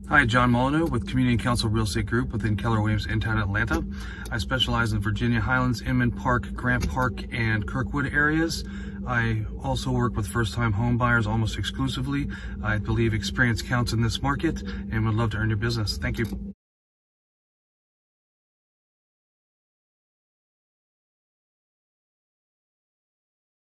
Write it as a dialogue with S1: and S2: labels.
S1: Hi, John Molineaux with Community Council Real Estate Group within Keller Williams in town Atlanta. I specialize in Virginia Highlands, Inman Park, Grant Park, and Kirkwood areas. I also work with first-time home buyers almost exclusively. I believe experience counts in this market and would love to earn your business. Thank you.